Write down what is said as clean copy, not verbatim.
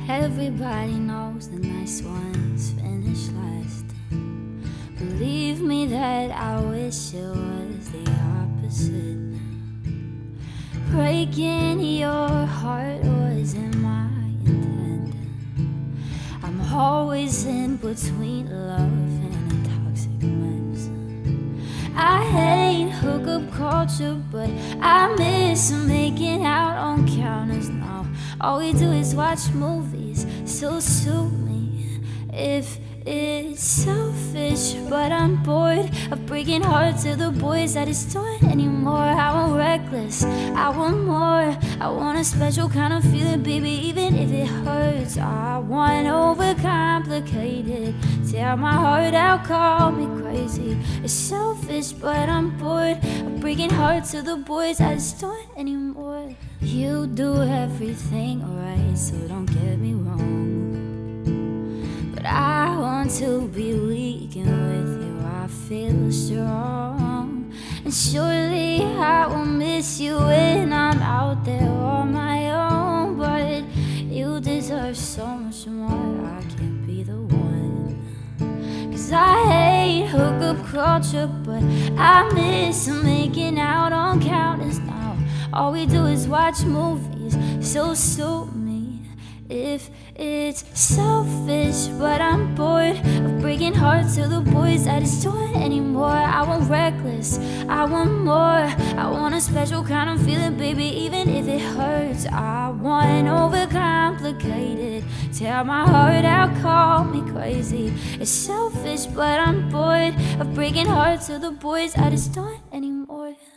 Everybody knows the nice ones finish last. Believe me that I wish it was the opposite. Breaking your heart wasn't my intent. I'm always in between love and a toxic mess. I hate hookup culture, but I miss making out on counters now. All we do is watch movies, so sue me if it's selfish, but I'm bored of breaking hearts to the boys that it's doing anymore. I want reckless, I want more. I want a special kind of feeling, baby, even if it hurts. I want overcomplicated. Tear my heart out, call me crazy. It's selfish, but I'm bored of breaking hearts to the boys that it's doing anymore. You do everything right, so don't get me wrong, but I want to be weak, and with you I feel strong. And surely I will miss you when I'm out there on my own, but you deserve so much more. I can't be the one, 'cause I hate hookup culture, but I miss making out on counters now. All we do is watch movies, so sue me if it's selfish, but I'm bored of breaking hearts to the boys that it's doing anymore. I want reckless, I want more. I want a special kind of feeling, baby, even if it hurts. I want overcomplicated. Tear my heart out, call me crazy. It's selfish, but I'm bored of breaking hearts to the boys that it's doing anymore.